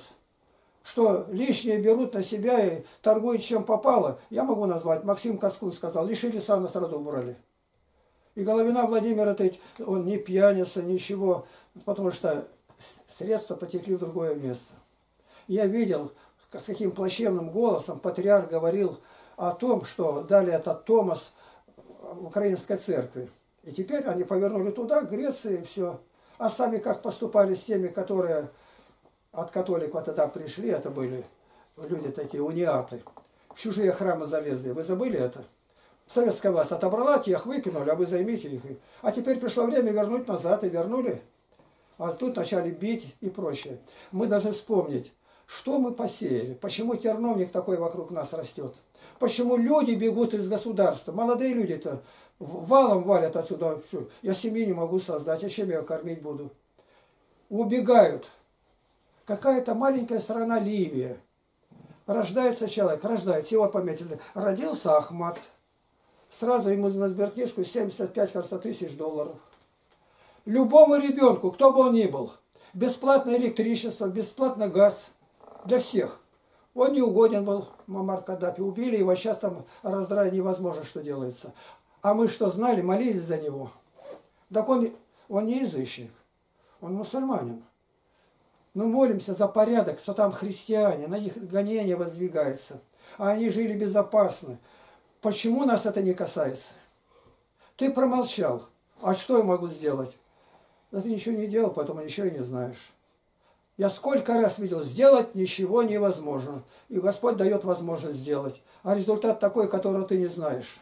что лишнее берут на себя и торгуют чем попало. Я могу назвать, Максим Каскун сказал, лишили сана, сразу убрали. И Головина Владимир, он не пьяница, ничего, потому что средства потекли в другое место. Я видел, с каким плачевным голосом патриарх говорил о том, что дали этот Томас в Украинской церкви. И теперь они повернули туда, к Греции, и все. А сами как поступали с теми, которые от католиков тогда пришли, это были люди такие, униаты. В чужие храмы залезли. Вы забыли это? Советская власть отобрала тех, выкинули, а вы займите их. А теперь пришло время вернуть назад, и вернули. А тут начали бить и прочее. Мы должны вспомнить, что мы посеяли, почему терновник такой вокруг нас растет, почему люди бегут из государства, молодые люди-то валом валят отсюда, все. Я семьи не могу создать, а чем я кормить буду? Убегают. Какая-то маленькая страна Ливия. Рождается человек, рождается, его пометили. Родился Ахмат. Сразу ему на сберкнижку 75, кажется, тысяч долларов. Любому ребенку, кто бы он ни был, бесплатное электричество, бесплатно газ. Для всех. Он не угоден был, Муаммар Каддафи. Убили его, сейчас там раздрай невозможно, что делается. А мы что знали, молились за него. Так он не язычник, он мусульманин. Мы молимся за порядок, что там христиане, на них гонения воздвигаются. А они жили безопасно. Почему нас это не касается? Ты промолчал. А что я могу сделать? Да ты ничего не делал, поэтому ничего и не знаешь. Я сколько раз видел, сделать ничего невозможно. И Господь дает возможность сделать. А результат такой, которого ты не знаешь.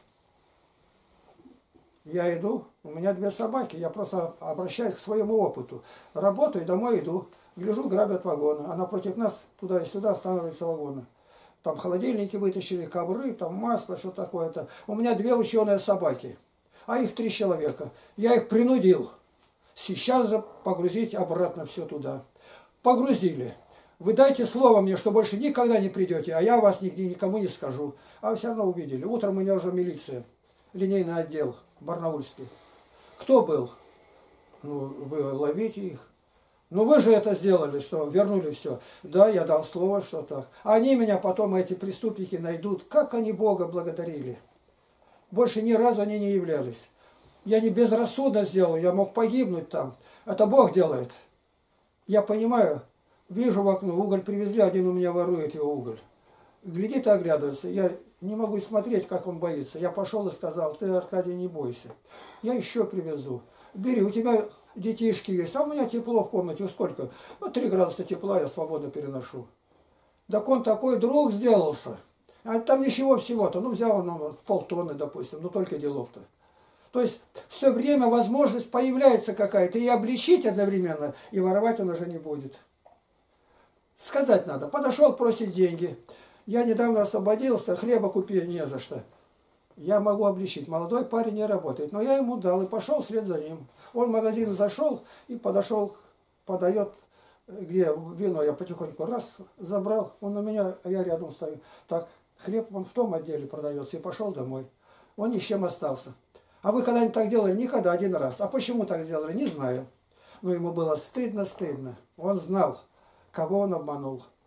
Я иду, у меня 2 собаки, я просто обращаюсь к своему опыту. Работаю, домой иду, гляжу, грабят вагоны. А напротив нас туда и сюда останавливаются вагоны. Там холодильники вытащили, ковры, там масло, что такое-то. У меня 2 ученые собаки, а их 3 человека. Я их принудил сейчас же погрузить обратно все туда. Погрузили. Вы дайте слово мне, что больше никогда не придете, а я вас нигде никому не скажу. А вы все равно увидели. Утром у меня уже милиция, линейный отдел, барнаульский. Кто был? Ну, вы ловите их. Ну вы же это сделали, что вернули все. Да, я дал слово, что так. Они меня потом, эти преступники, найдут. Как они Бога благодарили. Больше ни разу они не являлись. Я не безрассудно сделал, я мог погибнуть там. Это Бог делает. Я понимаю, вижу в окно, уголь привезли, один у меня ворует его уголь. Глядит и оглядывается. Я не могу смотреть, как он боится. Я пошел и сказал, ты, Аркадий, не бойся. Я еще привезу. Бери, у тебя детишки есть, а у меня тепло в комнате. Сколько? Ну, 3 градуса тепла я свободно переношу. Так он такой друг сделался. А там ничего всего-то. Ну, взял он полтонны, допустим, но только делов-то. То есть все время возможность появляется какая-то, и обличить одновременно, и воровать он уже не будет. Сказать надо. Подошел просить деньги. Я недавно освободился, хлеба купить не за что. Я могу обличить. Молодой парень не работает. Но я ему дал и пошел вслед за ним. Он в магазин зашел и подошел, подает, где вино, я потихоньку раз забрал. Он на меня, а я рядом стою. Так, хлеб он в том отделе продается. И пошел домой. Он ни с чем остался. А вы когда-нибудь так делали? Никогда, 1 раз. А почему так сделали? Не знаю. Но ему было стыдно. Он знал, кого он обманул.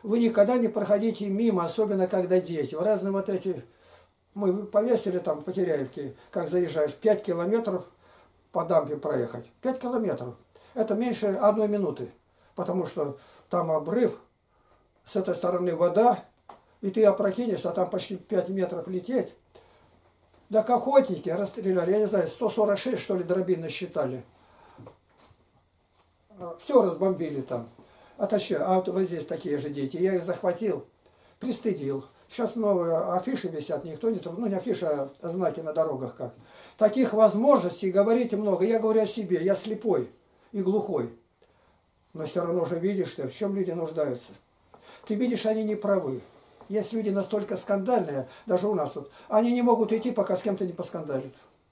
Вы никогда не проходите мимо, особенно когда дети. Разные вот эти... Мы повесили там по Теряевке, как заезжаешь, 5 километров по дамбе проехать. 5 километров. Это меньше 1 минуты. Потому что там обрыв, с этой стороны вода, и ты опрокинешься, а там почти 5 метров лететь. Так охотники расстреляли, я не знаю, 146, что ли, дробин насчитали. Все разбомбили там. А вот здесь такие же дети. Я их захватил, пристыдил. Сейчас новые афиши висят, никто не трогает. Ну, не афиши, а знаки на дорогах как. Таких возможностей говорите много. Я говорю о себе, я слепой и глухой. Но все равно же видишь, что в чем люди нуждаются. Ты видишь, они не правы. Есть люди настолько скандальные, даже у нас вот, они не могут идти, пока с кем-то не поскандалят.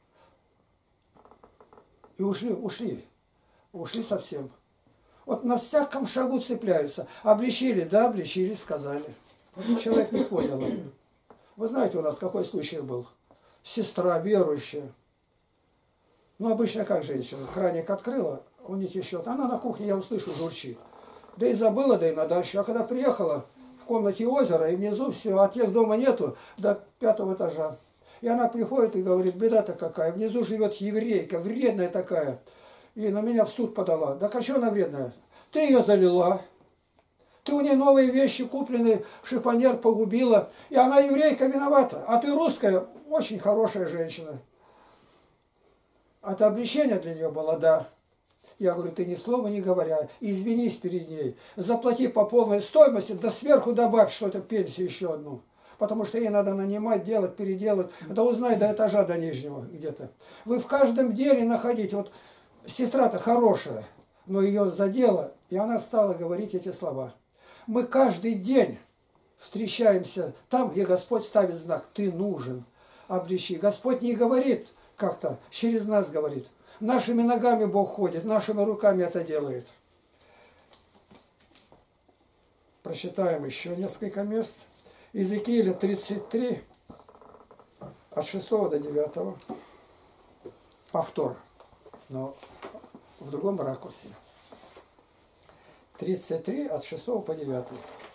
И ушли совсем. Вот на всяком шагу цепляются. Обличили, да, обличили, сказали. Человек не понял это. Вы знаете, у нас какой случай был? Сестра верующая. Ну, обычно как женщина. Краник открыла, у них течет. Она на кухне, я услышу, журчит. Да и забыла, да и на дачу. А когда приехала, в комнате озеро, и внизу все, а тех дома нету, до 5-го этажа. И она приходит и говорит, беда-то какая, внизу живет еврейка, вредная такая. И на меня в суд подала. Да а что она вредная? Ты ее залила. Ты у нее новые вещи купленные, шифонер погубила. И она еврейка виновата. А ты русская, очень хорошая женщина. Это обличение для нее было, да. Я говорю, ты ни слова не говоря, извинись перед ней. Заплати по полной стоимости, да сверху добавь что-то, пенсию еще одну. Потому что ей надо нанимать, делать, переделать. Да узнай до этажа, до нижнего где-то. Вы в каждом деле находите. Вот сестра-то хорошая, но ее задело, и она стала говорить эти слова. Мы каждый день встречаемся там, где Господь ставит знак. Ты нужен, обличи. Господь не говорит как-то, через нас говорит. Нашими ногами Бог ходит, нашими руками это делает. Прочитаем еще несколько мест. Иезекииля 33, от 6 до 9. Повтор, но в другом ракурсе. 33, от 6 по 9.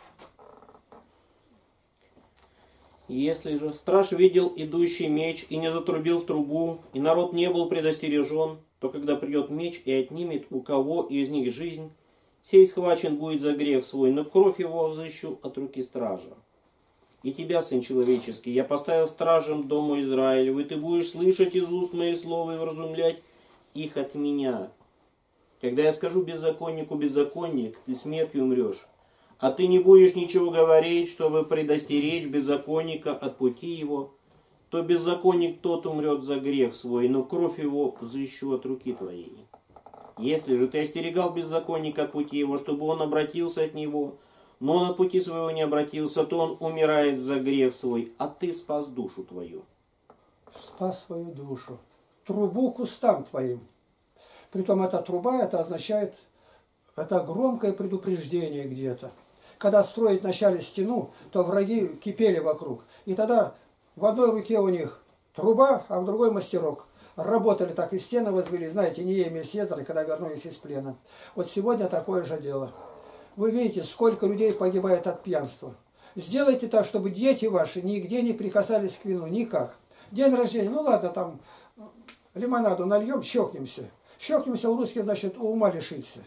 Если же страж видел идущий меч и не затрубил в трубу, и народ не был предостережен, то когда придет меч и отнимет у кого из них жизнь, сей схвачен будет за грех свой, но кровь его взыщу от руки стража. И тебя, сын человеческий, я поставил стражем дому Израилеву, и ты будешь слышать из уст моих слов и вразумлять их от меня. Когда я скажу беззаконнику, беззаконник, ты смертью умрешь, а ты не будешь ничего говорить, чтобы предостеречь беззаконника от пути его, то беззаконник тот умрет за грех свой, но кровь его взыщу от руки твоей. Если же ты остерегал беззаконника от пути его, чтобы он обратился от него, но он от пути своего не обратился, то он умирает за грех свой, а ты спас душу твою. Спас свою душу. Трубу к устам твоим. Притом эта труба, это означает, это громкое предупреждение где-то. Когда строить начали стену, то враги кипели вокруг. И тогда в одной руке у них труба, а в другой мастерок. Работали так, и стены возвели, знаете, Неемия с Ездрой, когда вернулись из плена. Вот сегодня такое же дело. Вы видите, сколько людей погибает от пьянства. Сделайте так, чтобы дети ваши нигде не прикасались к вину, никак. День рождения, ну ладно, там лимонаду нальем, щелкнемся. Щелкнемся, у-русски, значит, ума лишиться.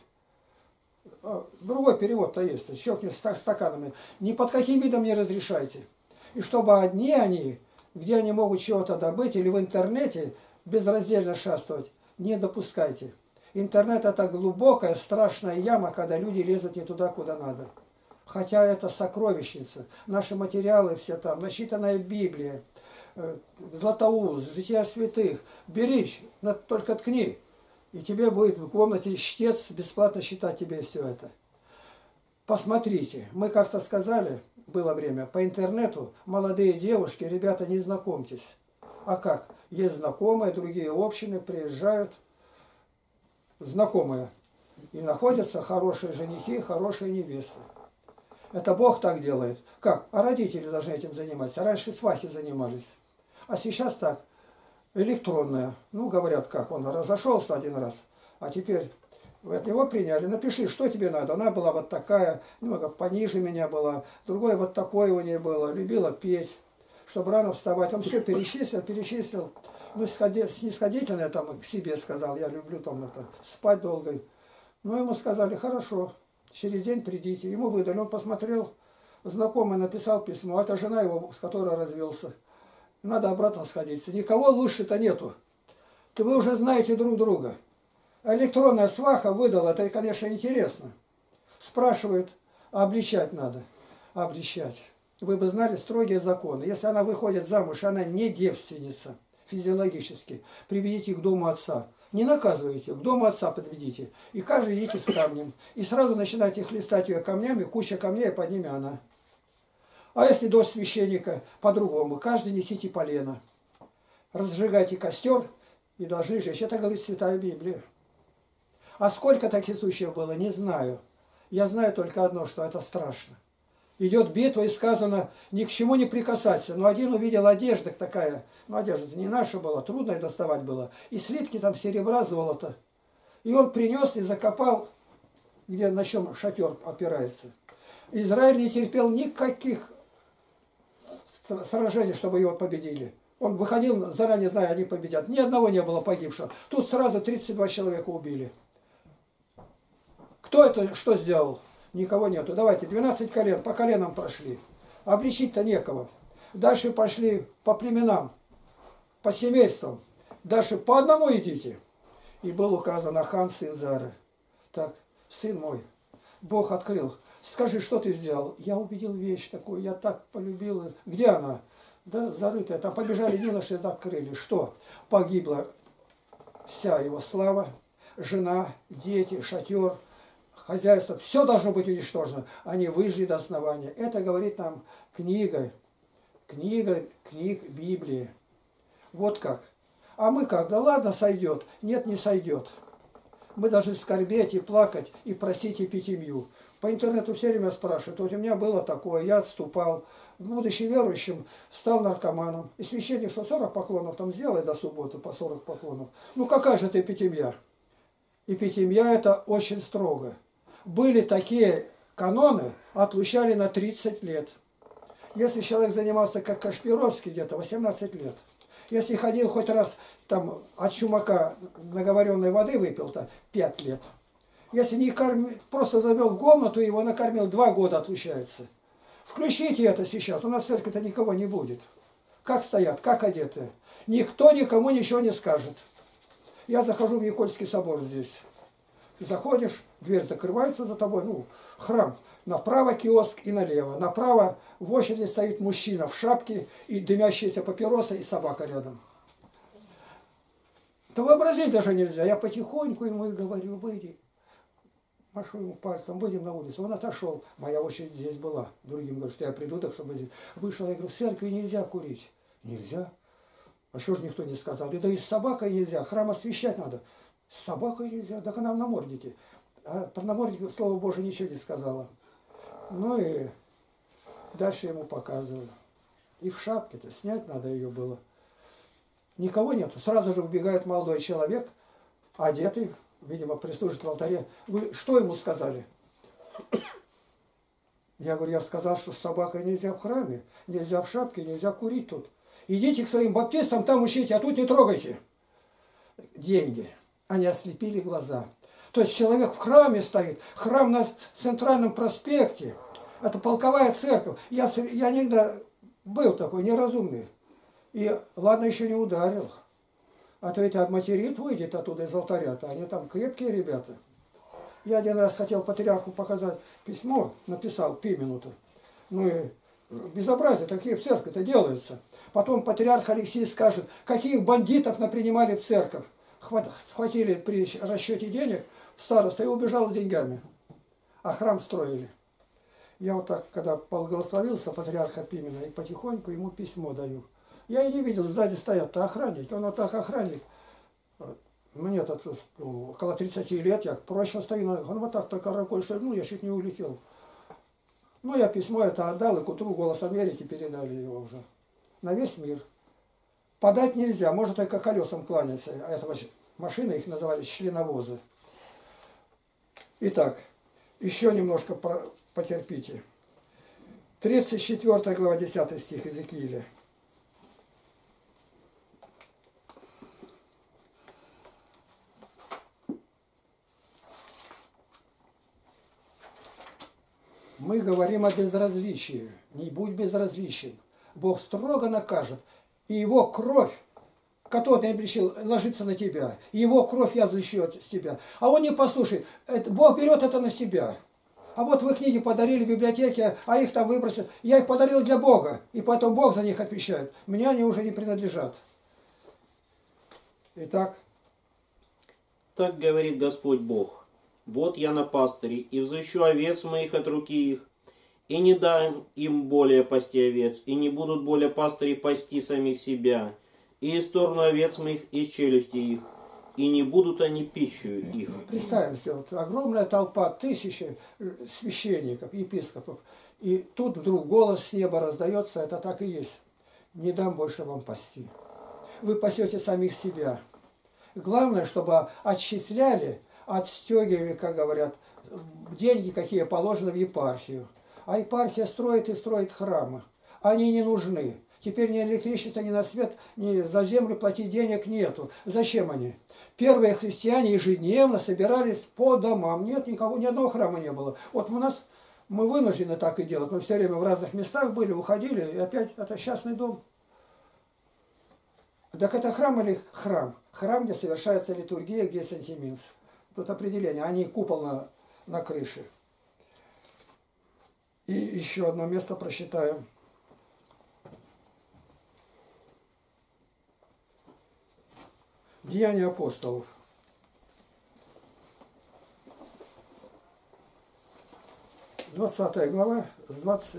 Другой перевод-то есть, щелкнем стаканами. Ни под каким видом не разрешайте. И чтобы одни они, где они могут чего-то добыть, или в интернете безраздельно шастать, не допускайте. Интернет это глубокая, страшная яма, когда люди лезут не туда, куда надо. Хотя это сокровищница. Наши материалы все там, насчитанная Библия, Златоуст, Жития святых. Бери, только ткни. И тебе будет в комнате чтец бесплатно считать тебе все это. Посмотрите, мы как-то сказали, было время, по интернету, молодые девушки, ребята, не знакомьтесь. А как? Есть знакомые, другие общины приезжают, знакомые. И находятся хорошие женихи, хорошие невесты. Это Бог так делает. Как? А родители должны этим заниматься. Раньше свахи занимались. А сейчас так. Электронная. Ну, говорят, как, он разошелся один раз, а теперь Вот его приняли. Напиши, что тебе надо. Она была вот такая, немного пониже меня была. Другой вот такой у нее было. Любила петь, чтобы рано вставать. Он все перечислил. Ну, снисходительно я там к себе сказал. Я люблю там это, спать долго. Ну, ему сказали, хорошо, через день придите. Ему выдали. Он посмотрел, знакомый написал письмо. Это жена его, с которой развелся. Надо обратно сходиться. Никого лучше-то нету. Вы уже знаете друг друга. Электронная сваха выдала, это, конечно, интересно. Спрашивают, а обличать надо. Обличать. Вы бы знали строгие законы. Если она выходит замуж, она не девственница физиологически, приведите к дому отца. Не наказывайте, к дому отца подведите. И каждый идите с камнем. И сразу начинайте хлестать ее камнями, куча камней, и под ними она. А если дочь священника, по-другому. Каждый несите полено. Разжигайте костер и должны жечь. Это говорит Святая Библия. А сколько таких случаев было, не знаю. Я знаю только одно, что это страшно. Идет битва, и сказано, ни к чему не прикасаться. Но один увидел одежда такая. Ну, одежда не наша была, трудно доставать было. И слитки там серебра, золота. И он принес и закопал, где на чем шатер опирается. Израиль не терпел никаких сражений, чтобы его победили. Он выходил, заранее зная, они победят. Ни одного не было погибшего. Тут сразу 32 человека убили. Кто это, что сделал? Никого нету. Давайте, 12 колен, по коленам прошли. Обличить-то некого. Дальше пошли по племенам, по семействам. Дальше по одному идите. И был указан Ахан, сын Зары. Так, сын мой, Бог открыл. Скажи, что ты сделал? Я увидел вещь такую, я так полюбил. Где она? Да, зарытая. Там побежали юноши, открыли. Что? Погибла вся его слава, жена, дети, шатер, хозяйство. Все должно быть уничтожено. Они выжили до основания. Это говорит нам книг Библии. Вот как. А мы как? Да ладно, сойдет. Нет, не сойдет. Мы должны скорбеть и плакать, и просить и пить имью. По интернету все время спрашивают. Вот у меня было такое, я отступал. Будучи верующим, стал наркоманом. И священник, что 40 поклонов там сделай до субботы, по 40 поклонов. Ну какая же ты пятимья? И пятимья это очень строго. Были такие каноны, отлучали на 30 лет. Если человек занимался как Кашпировский где-то, 18 лет. Если ходил хоть раз там от чумака наговоренной воды выпил-то, 5 лет. Если не кормил, просто завел в комнату, его накормил, 2 года отлучается. Включите это сейчас, у нас в церкви-то никого не будет. Как стоят, как одеты. Никто никому ничего не скажет. Я захожу в Никольский собор здесь. Заходишь, дверь закрывается за тобой, ну, храм. Направо киоск и налево. Направо в очереди стоит мужчина в шапке и дымящаяся папироса и собака рядом. Это вообразить даже нельзя. Я потихоньку ему и говорю, выйди. Машу ему пальцем, выйдем на улицу. Он отошел. Моя очередь здесь была. Другим говорю, что я приду, так чтобы здесь. Вышел, я говорю, в церкви нельзя курить. Нельзя. А что же никто не сказал? Да и с собакой нельзя. Храм освещать надо. С собакой нельзя. Так она в наморднике. А про намордник, слово Божие, ничего не сказала. Ну и дальше ему показываю. И в шапке-то снять надо ее было. Никого нету. Сразу же убегает молодой человек, одетый, видимо, прислужит в алтаре. Вы что ему сказали? Я говорю, я сказал, что с собакой нельзя в храме, нельзя в шапке, нельзя курить тут. Идите к своим баптистам, там учите, а тут не трогайте. Деньги. Они ослепили глаза. То есть человек в храме стоит, храм на центральном проспекте. Это полковая церковь. Я никогда был такой неразумный. И ладно, еще не ударил. А то эти обматерит выйдет оттуда из алтаря-то. Они там крепкие ребята. Я один раз хотел патриарху показать письмо, написал Пимену-то. Ну и безобразие, такие в церкви-то делаются. Потом патриарх Алексей скажет, каких бандитов напринимали в церковь. Схватили при расчете денег староста и убежал с деньгами. А храм строили. Я вот так, когда благословился патриарха Пимена, и потихоньку ему письмо даю. Я и не видел, сзади стоят-то охранники. Он вот так охранник. Мне тут около 30 лет, я прочно стою. Он вот так только рукой шагнул, я чуть не улетел. Ну, я письмо это отдал, и к утру «Голос Америки» передали его уже. На весь мир. Подать нельзя, можно только колесам кланяться. А это машины, их называли членовозы. Итак, еще немножко потерпите. 34 глава, 10 стих Иезекииля. Мы говорим о безразличии. Не будь безразличен. Бог строго накажет. И его кровь, которую ты обличил, ложится на тебя. Его кровь я взыщу от тебя. А он не послушай. Бог берет это на себя. А вот вы книги подарили в библиотеке, а их там выбросят. Я их подарил для Бога. И поэтому Бог за них отвечает. Мне они уже не принадлежат. Итак. Так говорит Господь Бог. Вот я на пастыре, и взыщу овец моих от руки их, и не дам им более пасти овец, и не будут более пастыри пасти самих себя, и исторгну овец моих из челюсти их, и не будут они пищей их. Представим себе, вот огромная толпа, тысячи священников, епископов, и тут вдруг голос с неба раздается, это так и есть. Не дам больше вам пасти. Вы пасете самих себя. Главное, чтобы отчисляли, отстегивали, как говорят, деньги, какие положены в епархию. А епархия строит и строит храмы. Они не нужны. Теперь ни электричества, ни на свет, ни за землю платить денег нету. Зачем они? Первые христиане ежедневно собирались по домам. Нет никого, ни одного храма не было. Вот мы вынуждены так и делать. Мы все время в разных местах были, уходили, и опять это частный дом. Так это храм или храм? Храм, где совершается литургия, где сантиминс. Тут определение, а не купол на крыше. И еще одно место прочитаем. Деяния апостолов. 20 глава, с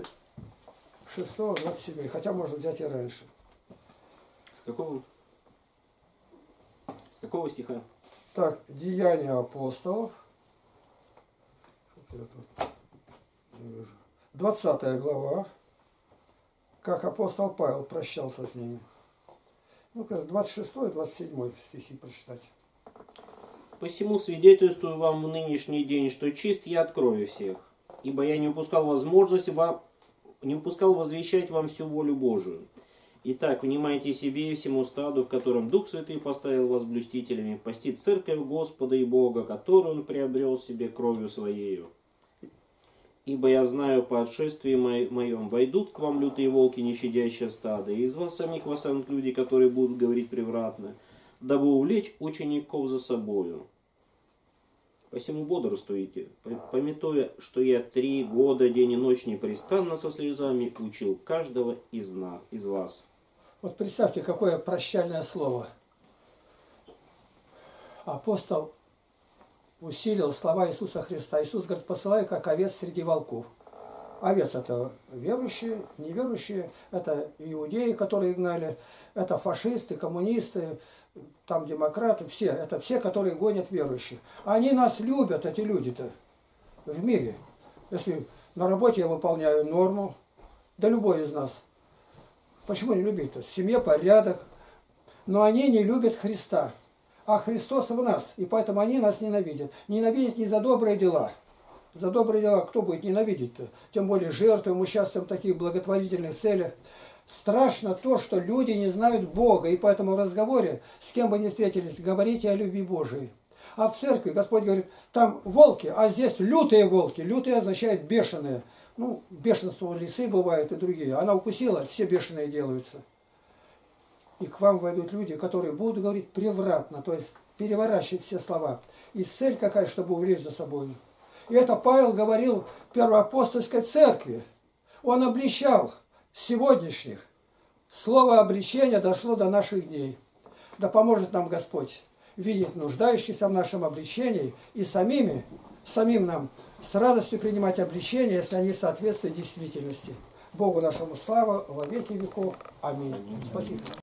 26-27, хотя можно взять и раньше. С какого стиха? Так, Деяния апостолов. 20 глава. Как апостол Павел прощался с ними. Ну-ка, 26-27 стихи прочитать. «Посему свидетельствую вам в нынешний день, что чист я от крови всех, ибо я не упускал возможности возвещать вам всю волю Божию. Итак, внимайте себе и всему стаду, в котором Дух Святый поставил вас блюстителями, пасти церковь Господа и Бога, которую Он приобрел себе кровью Своею. Ибо я знаю, по отшествии моем войдут к вам лютые волки, не щадящие стада, и из вас самих восстанут люди, которые будут говорить превратно, дабы увлечь учеников за собою. Посему бодрствуйте, памятуя, что я 3 года день и ночь непрестанно со слезами учил каждого из вас». Вот представьте, какое прощальное слово. Апостол усилил слова Иисуса Христа. Иисус говорит, посылаю как овец среди волков. Овец это верующие, неверующие, это иудеи, которые гнали, это фашисты, коммунисты, там демократы, все. Это все, которые гонят верующих. Они нас любят, эти люди-то, в мире. Если на работе я выполняю норму, да любой из нас. Почему не любить-то? В семье порядок. Но они не любят Христа. А Христос в нас. И поэтому они нас ненавидят. Ненавидят не за добрые дела. За добрые дела кто будет ненавидеть-то? Тем более жертвуем, участвуем в таких благотворительных целях. Страшно то, что люди не знают Бога. И поэтому в разговоре, с кем бы ни встретились, говорите о любви Божией. А в церкви Господь говорит, там волки, а здесь лютые волки. Лютые означает бешеные. Ну, бешенство лисы бывает и другие. Она укусила, все бешеные делаются. И к вам войдут люди, которые будут говорить превратно, то есть переворачивать все слова. И цель какая, чтобы увлечь за собой. И это Павел говорил первоапостольской церкви. Он обличал сегодняшних. Слово обличения дошло до наших дней. Да поможет нам Господь видеть нуждающихся в нашем обличении и самим нам с радостью принимать обличения, если они соответствуют действительности. Богу нашему слава во веки веков. Аминь. Спасибо.